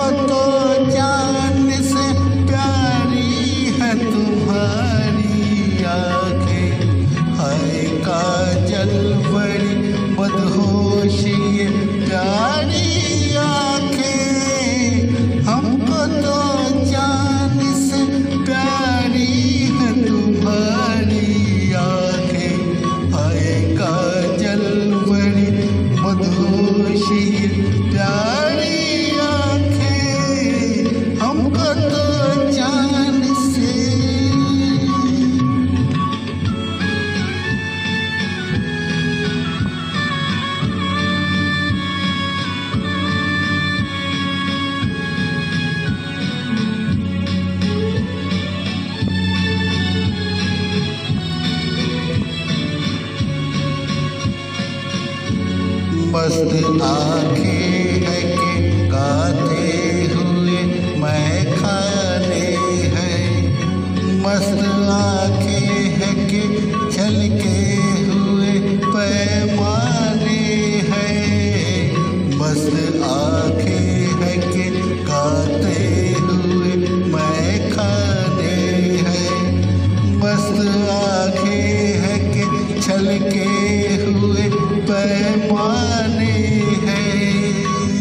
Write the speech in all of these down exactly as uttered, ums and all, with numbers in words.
हमको तो जान से प्यारी है तुम्हारी आंखें, हाय काजल बड़ी मदहोशी ये प्यारी आंखें। हमको तो जान से प्यारी है तुम्हारी आंखें, हाय काजल बड़ी मदहोशी ये प्यारी आंखें। हमको तो जान से मस्त आंखें है कि गाते हुए मैं खाने हैं, मस्त आंखें है कि छलके हुए पैमाने हैं, मस्त आंखें है कि गाते हुए मैं खाने हैं, मस्त आंखें है कि छलके हुए पैमाने हैं।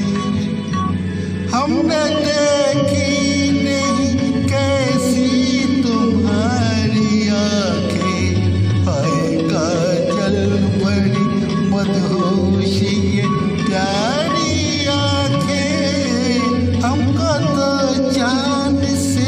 हमने देखी नहीं कैसी तुम्हारी आंखें, हाय काजल बड़ी मदहोशी ये प्यारी आंखें। हमको तो जान से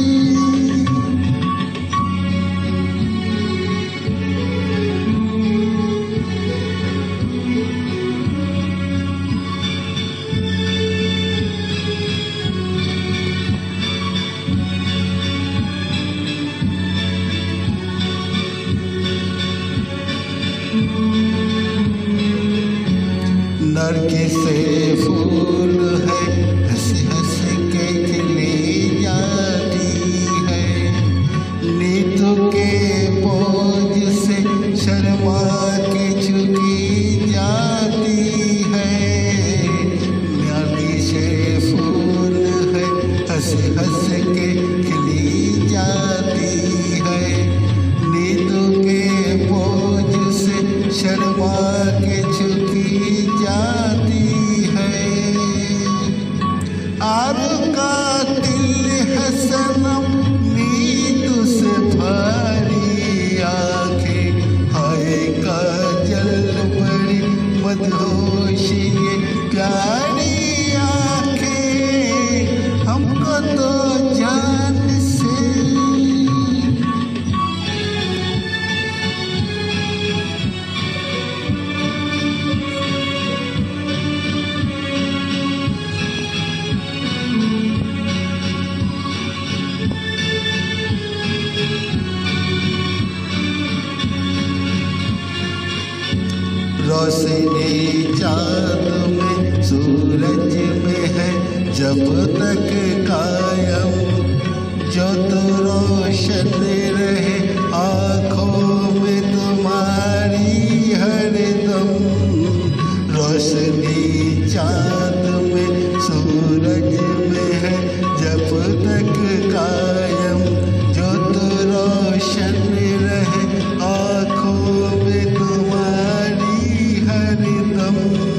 नरगिस से फूल है, हंस हंस के खिली जाती है, नीतू के बोझ से शर्मा के झुकी जाती है। नरगिस से फूल है, हंस हंस के खिली जाती है, नीतू के बोझ से शर्मा के झुकी जाती है। आपका दिल है सनम नीतू से भारी आंखें, हाय काजल बड़ी मदहोशी ये प्यारी आंखें। हमको तो जान से रोशनी चाँद में सूरज में है जब तक कायम, जो तो रोशन रहे आँखों में तुम्हारी हरदम। रोशनी चाँद में सूरज में है जब तक कायम, जो तो रोशन रहे आँखों में तुम्हारी हरदम।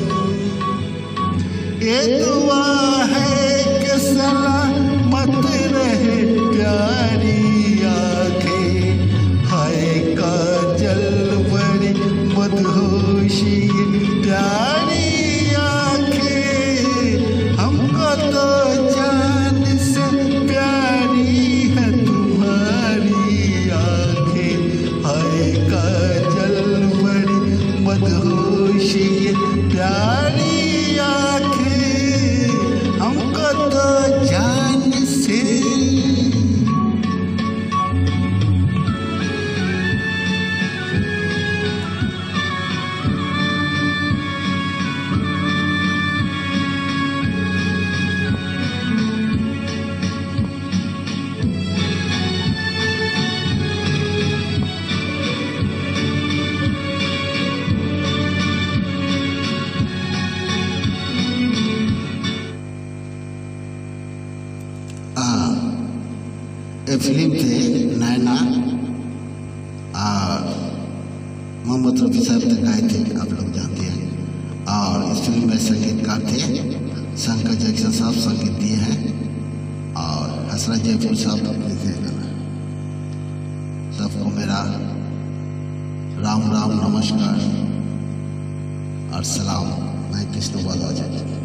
ये दुआ है कि सलामत रहे प्यारी आंखें, हाय काजल बड़ी मदहोशी प्यारी आंखें। हमको तो जान से प्यारी है तुम्हारी आंखें, हाय काजल बड़ी मदहोशी प्यारी आंखें। फिल्म थे नैना, और मोहम्मद रफ़ी साहब तक गाए थे, आप लोग जानते हैं। और इस फिल्म में संगीतकार थे शंकर जैक्सन साहब, संगीत दिए हैं, और हसरत जयपुर साहब लिखे गाना। सबको मेरा राम राम नमस्कार और सलाम। मैं कृष्ण बालाजी।